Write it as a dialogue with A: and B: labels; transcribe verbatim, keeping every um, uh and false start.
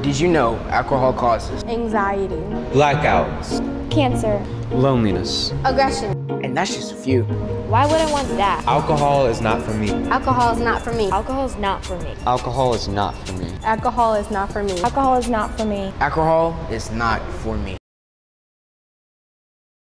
A: Did you know alcohol causes
B: anxiety,
C: blackouts,
B: cancer,
C: loneliness,
B: aggression?
A: And that's just a few.
B: Why would I want that?
C: Alcohol is not for me.
B: Alcohol is not for me.
D: Alcohol is not for me.
E: Alcohol is not for me.
B: Alcohol is not for me.
D: Alcohol is not for me.
A: Alcohol is not for me.